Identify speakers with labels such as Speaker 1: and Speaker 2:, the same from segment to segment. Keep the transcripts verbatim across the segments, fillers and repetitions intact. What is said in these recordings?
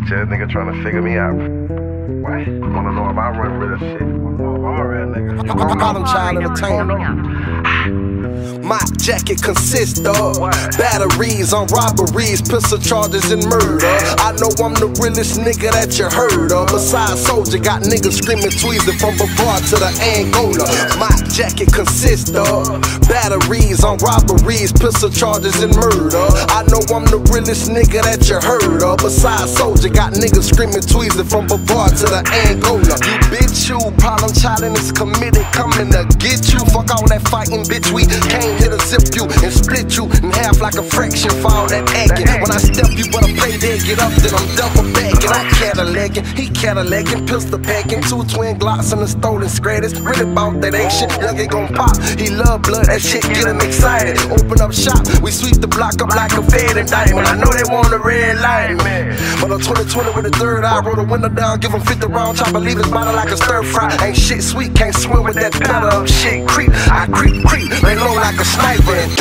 Speaker 1: bitch ass nigga trying to figure me out. What? Wanna know if I run real shit? I'm all right, nigga.
Speaker 2: Problem Child Entertainment. My jacket consists of what? Batteries on robberies, pistol charges and murder. I know I'm the realest nigga that you heard of. Besides Soldier, got niggas screaming tweezing from Brevard to the Angola. My jacket consists of batteries on robberies, pistol charges and murder. I know I'm the realest nigga that you heard of. Besides Soldier, got niggas screaming tweezing from Brevard to the Angola. You bitch, you problem child and it's committed, coming to get you. Fuck all that fighting, bitch. We came here to zip you and split you in half like a fraction for all that acting. When I step, you better play dead, get up, then I'm double backing. I Cadillacin', he Cadillacin', pistol packing, two twin Glocks and a stolen Scrattis. Really bout that action, young ain't gon' pop. He love blood, that shit get him excited. Open up shop, we sweep the block up like a Fed indictment. I know they want a red light, man. But on twenty twenty with a third eye, roll the window down, give him fifty round chopper, leave his body like a stir fry. Ain't shit sweet, can't swim with that better up shit. Creep, I creep, creep, lay low like a sniper.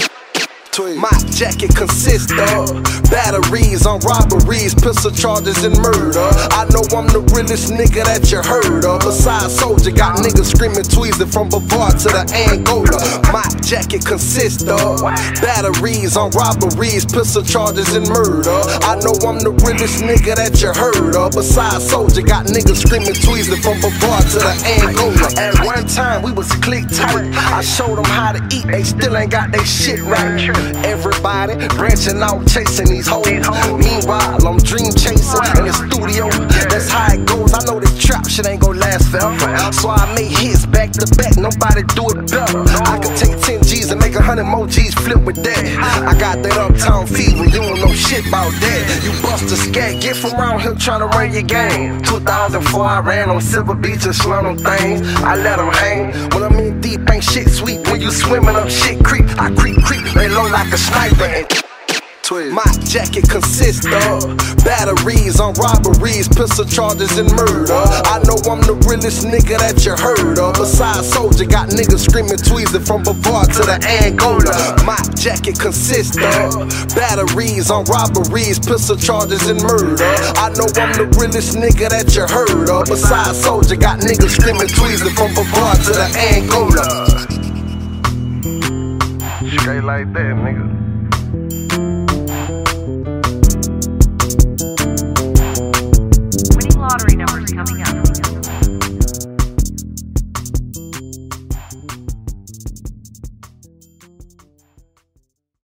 Speaker 2: My jacket consists of batteries on robberies, pistol charges and murder. I know I'm the realest nigga that you heard of. Besides Soldier, got niggas screaming tweezing from Brevard to the Angola. My jacket consists of batteries on robberies, pistol charges and murder. I know I'm the realest nigga that you heard of. Besides Soldier, got niggas screaming tweezing from Brevard to the Angola. At one time we was click tight. I showed them how to eat, they still ain't got they shit right. Everybody branching out, chasing these hoes. Meanwhile, I'm dream chasing in the studio. That's how it goes. I know this trap shit ain't gon' last forever. So I make hits back to back. Nobody do it better. I could take ten G's and make a hundred more G's flip with that. I got that uptown fever. You don't know shit about that. You bust a scat, get from around here trying to run your game. two thousand four, I ran on Silver Beach and slung on things. I let them hang. When I'm in deep, ain't shit sweet. When you swimming up, shit creep. I creep, creep, lay low like a sniper and my jacket consists of batteries on robberies, pistol charges and murder. I know I'm the realest nigga that you heard of. Besides Soldier, got niggas screaming tweezing from Brevard to the Angola. My jacket consists of batteries on robberies, pistol charges and murder. I know I'm the realest nigga that you heard of. Besides Soldier, got niggas screaming tweezing from Brevard to the Angola.
Speaker 1: Straight like that, nigga.